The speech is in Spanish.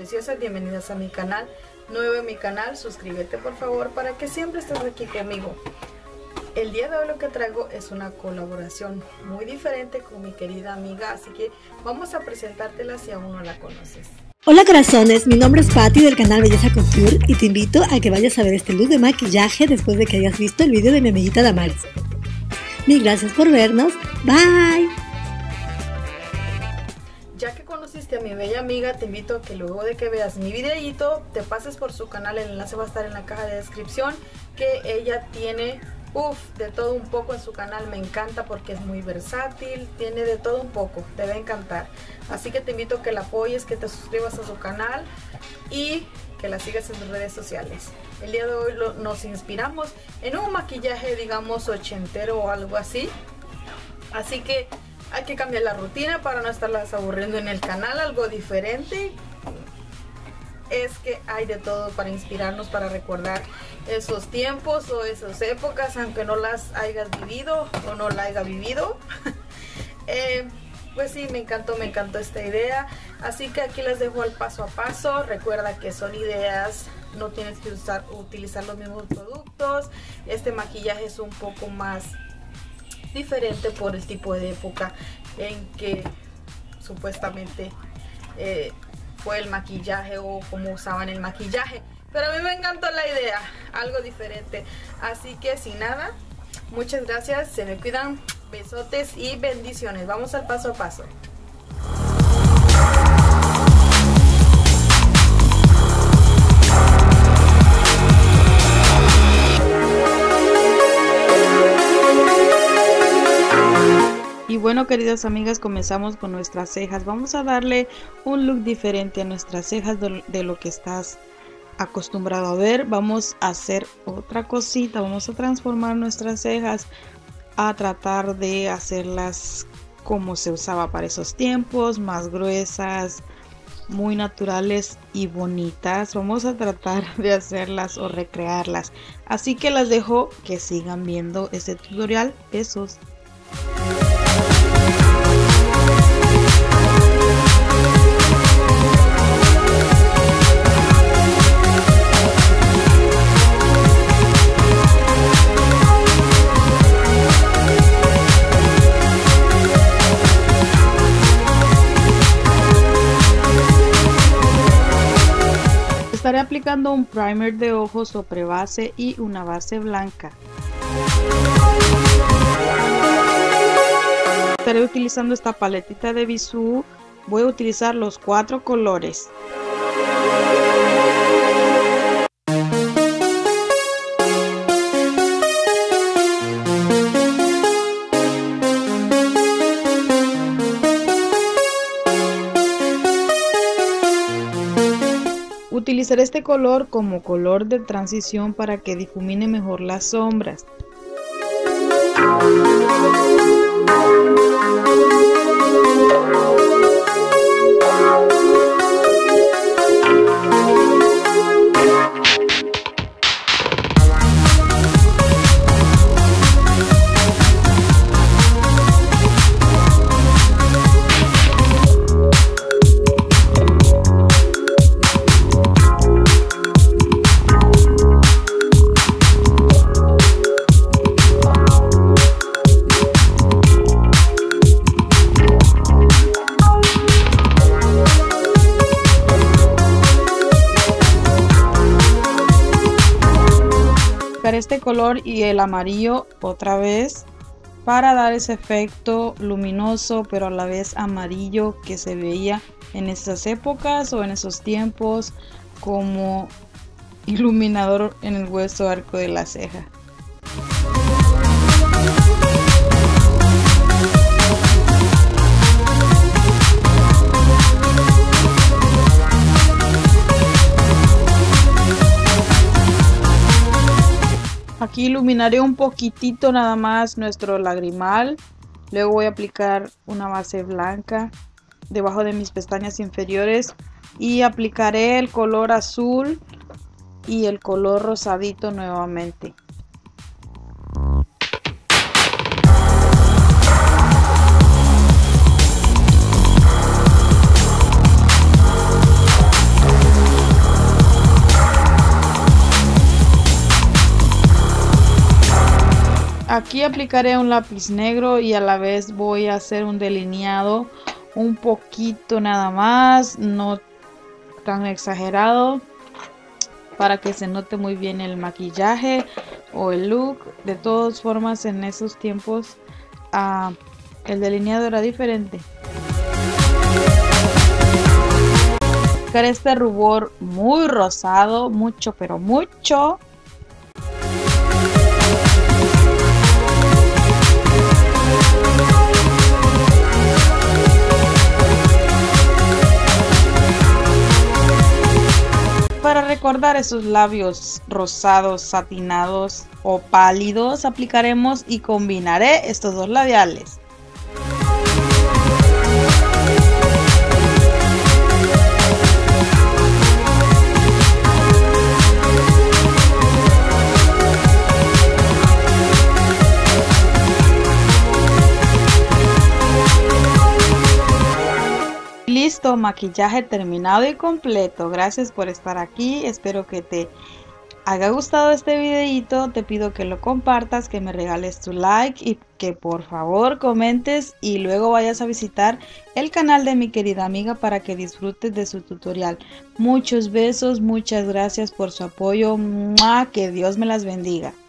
preciosas, bienvenidas a mi canal. Nuevo en mi canal, suscríbete por favor para que siempre estés aquí conmigo. El día de hoy lo que traigo es una colaboración muy diferente con mi querida amiga, así que vamos a presentártela si aún no la conoces. Hola corazones, mi nombre es Patti del canal Belleza Couture y te invito a que vayas a ver este look de maquillaje después de que hayas visto el video de mi amiguita Damaris. Mil gracias por vernos, bye. Ya que conociste a mi bella amiga, te invito a que luego de que veas mi videito te pases por su canal, el enlace va a estar en la caja de descripción, que ella tiene de todo un poco en su canal. Me encanta porque es muy versátil, tiene de todo un poco, te va a encantar. Así que te invito a que la apoyes, que te suscribas a su canal y que la sigas en sus redes sociales. El día de hoy nos inspiramos en un maquillaje, digamos, ochentero o algo así. Así que hay que cambiar la rutina para no estarlas aburriendo en el canal, algo diferente. Es que hay de todo para inspirarnos, para recordar esos tiempos o esas épocas, aunque no las hayas vivido o no la haya vivido. Pues sí, me encantó esta idea. Así que aquí les dejo el paso a paso. Recuerda que son ideas, no tienes que utilizar los mismos productos. Este maquillaje es un poco más diferente por el tipo de época en que supuestamente fue el maquillaje o cómo usaban el maquillaje, pero a mí me encantó la idea, algo diferente. Así que sin nada, muchas gracias, se me cuidan, besotes y bendiciones. Vamos al paso a paso. Y bueno, queridas amigas, comenzamos con nuestras cejas. Vamos a darle un look diferente a nuestras cejas de lo que estás acostumbrado a ver. Vamos a hacer otra cosita, vamos a transformar nuestras cejas, a tratar de hacerlas como se usaba para esos tiempos, más gruesas, muy naturales y bonitas. Vamos a tratar de hacerlas o recrearlas. Así que las dejo que sigan viendo este tutorial. Besos. Estaré aplicando un primer de ojos sobre base y una base blanca. Estaré utilizando esta paletita de Bisú. Voy a utilizar los 4 colores. Utilizaré este color como color de transición para que difumine mejor las sombras. Este color y el amarillo otra vez para dar ese efecto luminoso pero a la vez amarillo que se veía en esas épocas o en esos tiempos como iluminador en el hueso arco de la ceja. Aquí iluminaré un poquitito nada más nuestro lagrimal. Luego voy a aplicar una base blanca debajo de mis pestañas inferiores y aplicaré el color azul y el color rosadito nuevamente. Aquí aplicaré un lápiz negro y a la vez voy a hacer un delineado un poquito nada más, no tan exagerado, para que se note muy bien el maquillaje o el look. De todas formas, en esos tiempos el delineado era diferente. Este rubor muy rosado, mucho pero mucho. Para recordar esos labios rosados, satinados o pálidos, aplicaremos y combinaré estos dos labiales. Listo, maquillaje terminado y completo. Gracias por estar aquí. Espero que te haya gustado este videito. Te pido que lo compartas, que me regales tu like y que por favor comentes y luego vayas a visitar el canal de mi querida amiga para que disfrutes de su tutorial. Muchos besos, muchas gracias por su apoyo. ¡Mua! Que Dios me las bendiga.